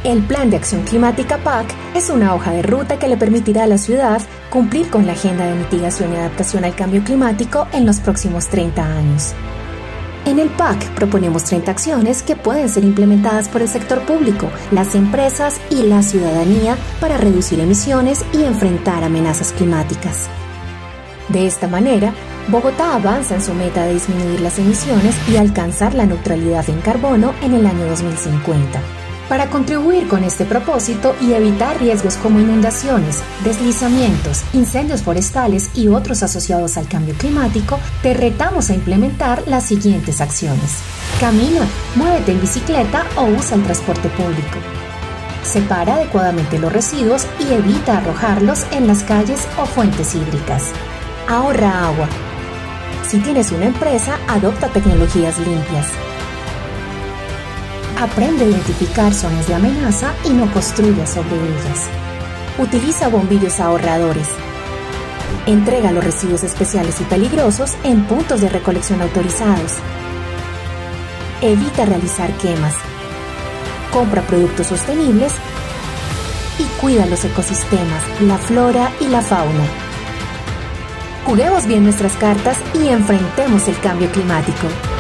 El Plan de Acción Climática PAC es una hoja de ruta que le permitirá a la ciudad cumplir con la agenda de mitigación y adaptación al cambio climático en los próximos 30 años. En el PAC proponemos 30 acciones que pueden ser implementadas por el sector público, las empresas y la ciudadanía para reducir emisiones y enfrentar amenazas climáticas. De esta manera, Bogotá avanza en su meta de disminuir las emisiones y alcanzar la neutralidad en carbono en el año 2050. Para contribuir con este propósito y evitar riesgos como inundaciones, deslizamientos, incendios forestales y otros asociados al cambio climático, te retamos a implementar las siguientes acciones. Camina, muévete en bicicleta o usa el transporte público. Separa adecuadamente los residuos y evita arrojarlos en las calles o fuentes hídricas. Ahorra agua. Si tienes una empresa, adopta tecnologías limpias. Aprende a identificar zonas de amenaza y no construya sobre ellas. Utiliza bombillos ahorradores. Entrega los residuos especiales y peligrosos en puntos de recolección autorizados. Evita realizar quemas. Compra productos sostenibles y cuida los ecosistemas, la flora y la fauna. Juguemos bien nuestras cartas y enfrentemos el cambio climático.